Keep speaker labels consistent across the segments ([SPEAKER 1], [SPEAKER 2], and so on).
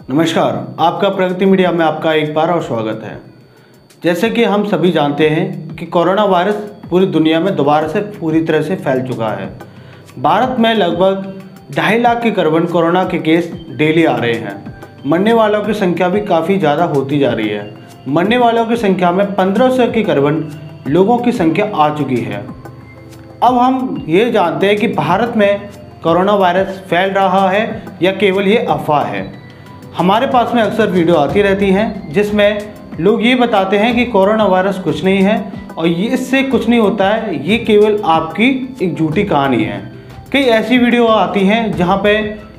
[SPEAKER 1] नमस्कार, आपका प्रगति मीडिया में आपका एक बार और स्वागत है। जैसे कि हम सभी जानते हैं कि कोरोना वायरस पूरी दुनिया में दोबारा से पूरी तरह से फैल चुका है। भारत में लगभग 2.5 लाख के करीबन कोरोना के केस डेली आ रहे हैं। मरने वालों की संख्या भी काफ़ी ज़्यादा होती जा रही है। मरने वालों की संख्या में 1500 के करीबन लोगों की संख्या आ चुकी है। अब हम ये जानते हैं कि भारत में कोरोना वायरस फैल रहा है या केवल ये अफवाह है। हमारे पास में अक्सर वीडियो आती रहती हैं जिसमें लोग ये बताते हैं कि कोरोना वायरस कुछ नहीं है और ये इससे कुछ नहीं होता है, ये केवल आपकी एक झूठी कहानी है। कई ऐसी वीडियो आती हैं जहाँ पे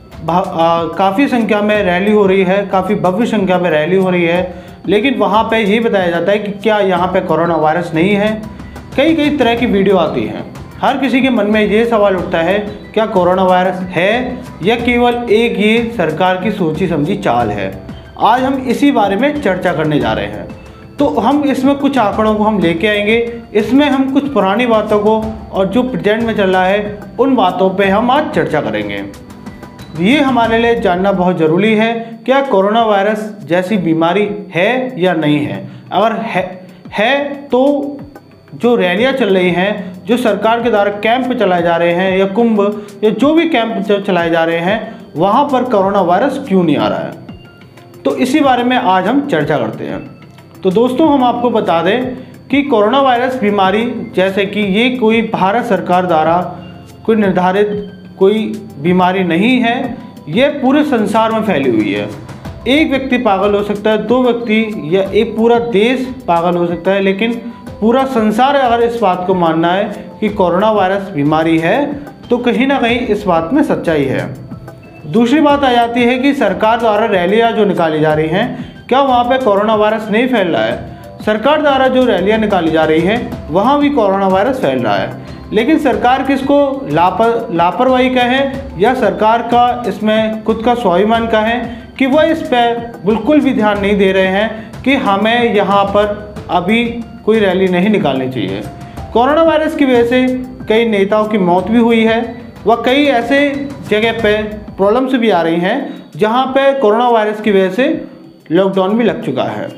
[SPEAKER 1] काफ़ी संख्या में रैली हो रही है, काफ़ी भव्य संख्या में रैली हो रही है, लेकिन वहाँ पे ये बताया जाता है कि क्या यहाँ पे कोरोना वायरस नहीं है। कई तरह की वीडियो आती हैं। हर किसी के मन में ये सवाल उठता है, क्या कोरोना वायरस है या केवल एक ये सरकार की सोची समझी चाल है। आज हम इसी बारे में चर्चा करने जा रहे हैं। तो हम इसमें कुछ आंकड़ों को हम लेके आएंगे, इसमें हम कुछ पुरानी बातों को और जो प्रेजेंट में चल रहा है उन बातों पे हम आज चर्चा करेंगे। ये हमारे लिए जानना बहुत ज़रूरी है, क्या कोरोना वायरस जैसी बीमारी है या नहीं है। अगर है तो जो रैलियाँ चल रही हैं, जो सरकार के द्वारा कैंप चलाए जा रहे हैं या कुंभ या जो भी कैंप चलाए जा रहे हैं, वहाँ पर कोरोना वायरस क्यों नहीं आ रहा है, तो इसी बारे में आज हम चर्चा करते हैं। तो दोस्तों, हम आपको बता दें कि कोरोना वायरस बीमारी जैसे कि ये कोई भारत सरकार द्वारा कोई निर्धारित कोई बीमारी नहीं है, ये पूरे संसार में फैली हुई है। एक व्यक्ति पागल हो सकता है, 2 व्यक्ति या एक पूरा देश पागल हो सकता है, लेकिन पूरा संसार अगर इस बात को मानना है कि कोरोना वायरस बीमारी है तो कहीं ना कहीं इस बात में सच्चाई है। दूसरी बात आ जाती है कि सरकार द्वारा रैलियाँ जो निकाली जा रही हैं, क्या वहाँ पे कोरोना वायरस नहीं फैल रहा है। सरकार द्वारा जो रैलियाँ निकाली जा रही हैं वहाँ भी कोरोना वायरस फैल रहा है, लेकिन सरकार किसको लापरवाही कहें या सरकार का इसमें खुद का स्वाभिमान कहें कि वह इस पर बिल्कुल भी ध्यान नहीं दे रहे हैं कि हमें यहाँ पर अभी कोई रैली नहीं निकालनी चाहिए। कोरोना वायरस की वजह से कई नेताओं की मौत भी हुई है व कई ऐसे जगह पे प्रॉब्लम्स भी आ रही हैं जहां पे कोरोना वायरस की वजह से लॉकडाउन भी लग चुका है।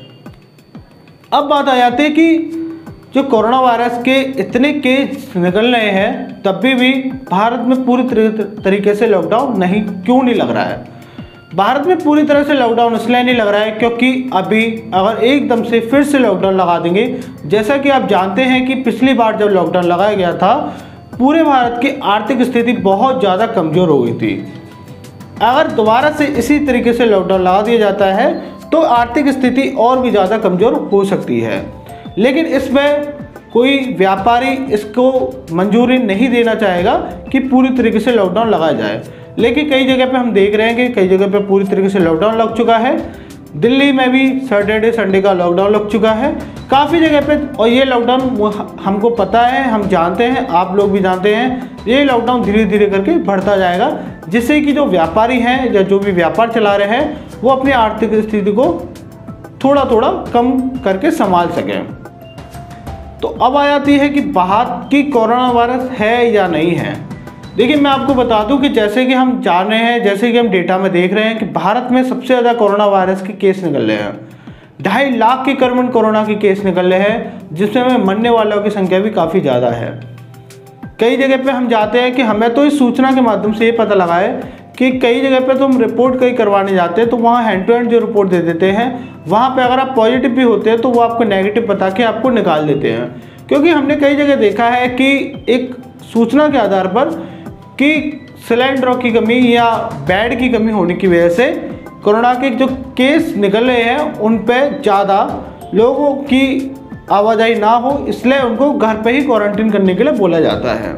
[SPEAKER 1] अब बात आ जाती है कि जो कोरोना वायरस के इतने केस निकल रहे हैं तब भी भारत में पूरी तरीके से लॉकडाउन क्यों नहीं लग रहा है। भारत में पूरी तरह से लॉकडाउन इसलिए नहीं लग रहा है क्योंकि अभी अगर एकदम से फिर से लॉकडाउन लगा देंगे, जैसा कि आप जानते हैं कि पिछली बार जब लॉकडाउन लगाया गया था पूरे भारत की आर्थिक स्थिति बहुत ज़्यादा कमज़ोर हो गई थी। अगर दोबारा से इसी तरीके से लॉकडाउन लगा दिया जाता है तो आर्थिक स्थिति और भी ज़्यादा कमज़ोर हो सकती है, लेकिन इसमें कोई व्यापारी इसको मंजूरी नहीं देना चाहेगा कि पूरी तरीके से लॉकडाउन लगाया जाए। लेकिन कई जगह पे हम देख रहे हैं कि कई जगह पे पूरी तरीके से लॉकडाउन लग चुका है। दिल्ली में भी सैटरडे संडे का लॉकडाउन लग चुका है काफ़ी जगह पे, और ये लॉकडाउन हमको पता है, हम जानते हैं, आप लोग भी जानते हैं, ये लॉकडाउन धीरे धीरे करके बढ़ता जाएगा, जिससे कि जो व्यापारी हैं या जो भी व्यापार चला रहे हैं वो अपनी आर्थिक स्थिति को थोड़ा थोड़ा कम करके संभाल सकें। तो अब आ जाती है कि बात की कोरोना वायरस है या नहीं है। देखिए, मैं आपको बता दूं कि जैसे कि हम जान रहे हैं, जैसे कि हम डेटा में देख रहे हैं कि भारत में सबसे ज़्यादा कोरोना वायरस के केस निकल रहे हैं। 2.5 लाख के करीबन कोरोना के केस निकल रहे हैं, जिसमें मरने वालों की संख्या भी काफ़ी ज़्यादा है। कई जगह पे हम जाते हैं कि हमें तो इस सूचना के माध्यम से ये पता लगा है कि कई जगह पे तो हम रिपोर्ट कहीं करवाने जाते हैं तो वहाँ हैंड टू हैंड जो रिपोर्ट दे देते हैं, वहाँ पे अगर आप पॉजिटिव भी होते हैं तो वो आपको नेगेटिव बता के आपको निकाल देते हैं। क्योंकि हमने कई जगह देखा है कि एक सूचना के आधार पर कि सिलेंडरों की कमी या बेड की कमी होने की वजह से कोरोना के जो केस निकल रहे हैं उन पे ज़्यादा लोगों की आवाजाही ना हो, इसलिए उनको घर पे ही क्वारंटीन करने के लिए बोला जाता है।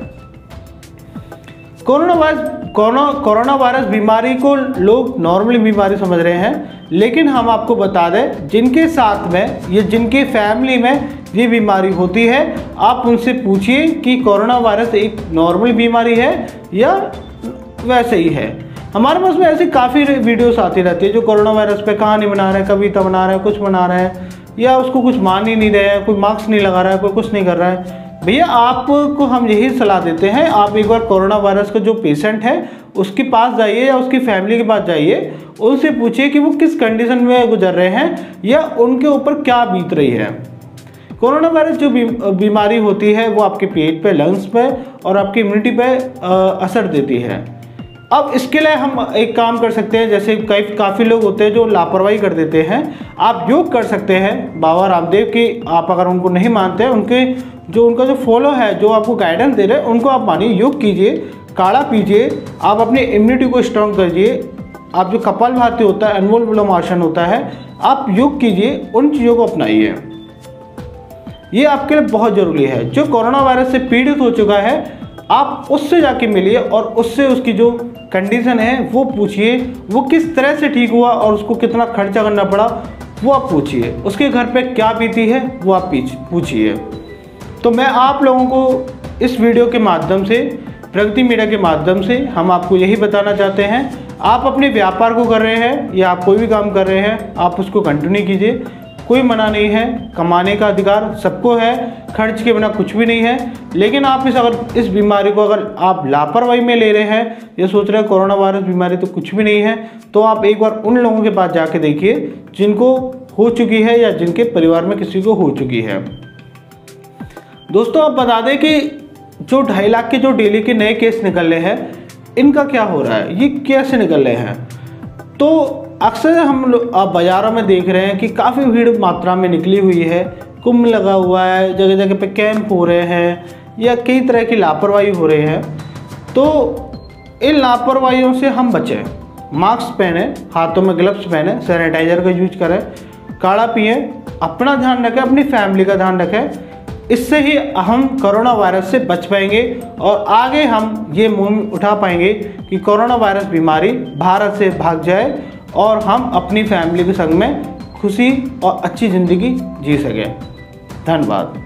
[SPEAKER 1] कोरोना वायरस बीमारी को लोग नॉर्मली बीमारी समझ रहे हैं, लेकिन हम आपको बता दें जिनके साथ में या जिनके फैमिली में ये बीमारी होती है, आप उनसे पूछिए कि कोरोना वायरस एक नॉर्मल बीमारी है या वैसे ही है। हमारे पास में ऐसी काफ़ी वीडियोस आती रहती है जो कोरोना वायरस पे कहानी बना रहे हैं, कविता बना रहे हैं, कुछ बना रहे हैं या उसको कुछ मान ही नहीं रहे हैं, कोई मास्क नहीं लगा रहा है, कोई कुछ नहीं कर रहा है। भैया, आपको हम यही सलाह देते हैं, आप एक बार कोरोना वायरस का जो पेशेंट है उसके पास जाइए या उसकी फैमिली के पास जाइए, उनसे पूछिए कि वो किस कंडीशन में गुजर रहे हैं या उनके ऊपर क्या बीत रही है। कोरोना वायरस जो बीमारी होती है वो आपके पेट पे, लंग्स पे और आपकी इम्यूनिटी पे असर देती है। अब इसके लिए हम एक काम कर सकते हैं, जैसे काफ़ी लोग होते हैं जो लापरवाही कर देते हैं। आप योग कर सकते हैं बाबा रामदेव की, आप अगर उनको नहीं मानते, उनका जो फॉलो है, जो आपको गाइडेंस दे रहे हैं, उनको आप मानिए, योग कीजिए, काढ़ा पीजिए, आप अपनी इम्यूनिटी को स्ट्रॉन्ग करिए। आप जो कपालभाति होता है, अनुलोम विलोम आसन होता है, आप योग कीजिए, उन चीज़ों को अपनाइए। ये आपके लिए बहुत ज़रूरी है। जो कोरोना वायरस से पीड़ित हो चुका है, आप उससे जाके मिलिए और उससे उसकी जो कंडीशन है वो पूछिए, वो किस तरह से ठीक हुआ और उसको कितना खर्चा करना पड़ा वो आप पूछिए, उसके घर पे क्या बीती है वो आप पूछिए। तो मैं आप लोगों को इस वीडियो के माध्यम से, प्रगति मीडिया के माध्यम से हम आपको यही बताना चाहते हैं, आप अपने व्यापार को कर रहे हैं या आप कोई भी काम कर रहे हैं, आप उसको कंटिन्यू कीजिए। कोई मना नहीं है, कमाने का अधिकार सबको है, खर्च के बिना कुछ भी नहीं है। लेकिन आप इस बीमारी को अगर आप लापरवाही में ले रहे हैं, ये सोच रहे हैं कोरोना वायरस बीमारी तो कुछ भी नहीं है, तो आप एक बार उन लोगों के पास जाके देखिए जिनको हो चुकी है या जिनके परिवार में किसी को हो चुकी है। दोस्तों, आप बता दें कि जो 2.5 लाख के जो डेली के नए केस निकल रहे हैं, इनका क्या हो रहा है, ये कैसे निकल रहे हैं? तो अक्सर हम लोग आप बाज़ारों में देख रहे हैं कि काफ़ी भीड़ मात्रा में निकली हुई है, कुंभ लगा हुआ है, जगह जगह पे कैंप हो रहे हैं या कई तरह की लापरवाही हो रही है। तो इन लापरवाहियों से हम बचें, मास्क पहने, हाथों में ग्लव्स पहने, सैनिटाइजर का यूज करें, काढ़ा पिएं, अपना ध्यान रखें, अपनी फैमिली का ध्यान रखें। इससे ही हम कोरोना वायरस से बच पाएंगे और आगे हम ये मुहिम उठा पाएंगे कि कोरोना वायरस बीमारी भारत से भाग जाए और हम अपनी फैमिली के संग में खुशी और अच्छी ज़िंदगी जी सकें। धन्यवाद।